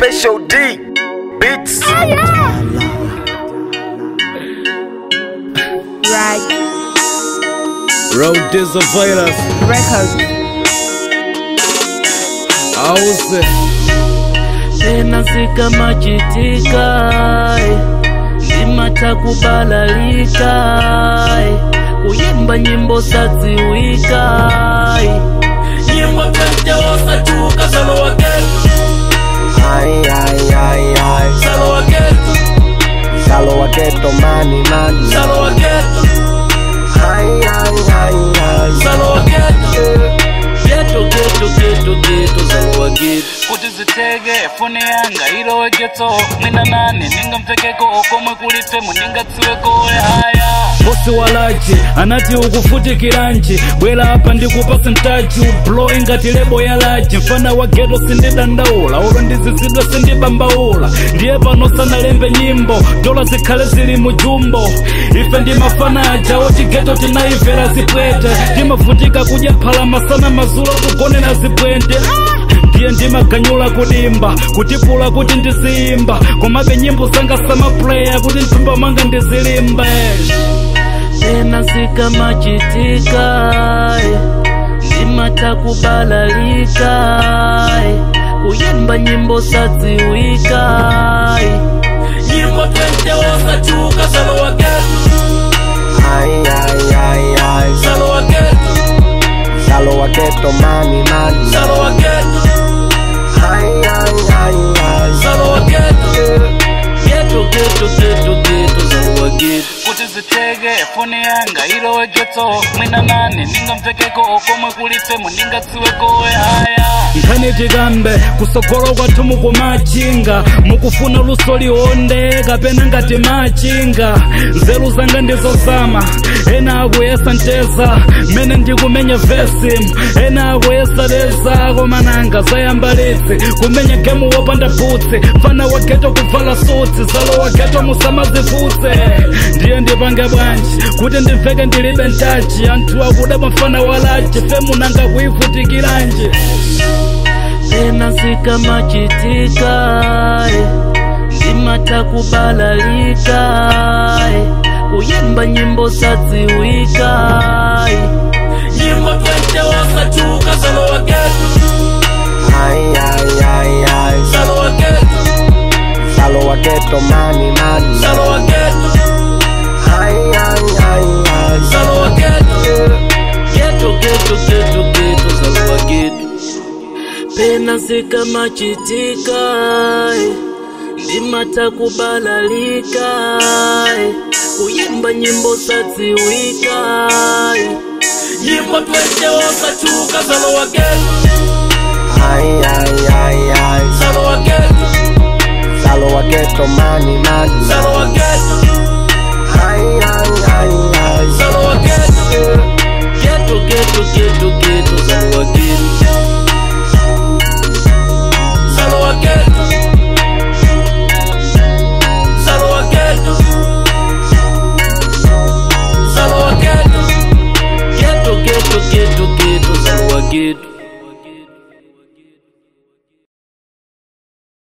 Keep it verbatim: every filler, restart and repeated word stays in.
Special D Beats. Oh, yeah. Right. Roudeezy virus Records. Auze tena sika machitika ndimata kubalalika kuyimba nyimbo sadziwika nyimbo twende osatuka Zalowa Ghetto Ay ay ay ay Zalowa Ghetto Zalowa Ghetto mani mani Zalowa Ghetto Ay ay ay ay Zalowa Ghetto Ghetto ghetto ghetto ghetto Zalowa Ghetto kuti zitege fone yanga ilowe ghetto mwina nane ningamvekeko okomwe kulite muningatsiweko haya bosi walaji anati ukufutikiranji bwela apa ndikupa sentaji ublo ingati lebo ya laji mfana wa ghetto sindidandaula ulo ndizizidwa sindibambaula ndiye pano sanalembe nyimbo dola zikhale zili mujumbo ife ndi mafana aja oti ghetto tinaivera zipwete ndimavutika kudya phala masana mazulo kugonera zipwente ndiye ndimaganyula kudimba kutipula kuti ndizimba komabe nyimbo zanga samaplaya kuti mtumba manga ndizilimbe tena sika machitika ndimata kubalalika kuyimba nyimbo sadziwika nyimbo twende osatuka Zalowa Ghetto Ay ay ay ay Zalowa Ghetto Zalowa Ghetto mani mani Zalowa Ghetto Ay ay ay ay Zalowa Ghetto Ghetto ghetto ghetto ghetto Zalowa Ghetto kuti zitege fone yanga ilowe ghetto mwina nane ningamvekeko okomwe kulite muningatsiweko haya nkhani tikambe kusogolo kwathu mukumachinga mukufuna luso lionde kapena ngati machinga nzeru zanga ndizozama ena akuyesa nteza mene ndikumenya vesi ena akuyesa leza komananga zayambalitsi kumenya gemu wopanda butsi fana wa ghetto kuvala sutsi Zalowa Ghetto musamazivutse ndiye ndipange bwanji kuti ndimveke ndilibe ntachi anthu akuda mafana walaji fe munanga kuivutikiranji tena sika machitika ndimata kubalalika kuyimba nyimbo sadziwika nyimbo twende osatuka Zalowa Ghetto Ay ay ay ay Zalowa Ghetto Zalowa Ghetto mani mani Zalowa Ghetto Ay ay ay ay Zalowa Ghetto Ghetto ghetto ghetto ghetto Zalowa Ghetto pena sika machitika ndimata kubalalika kuyimba nyimbo sadziwika nyimbo twende osatuka Zalowa Ghetto Ay ay ay ay Zalowa Ghetto Zalowa Ghetto mani mani Zalowa Ghetto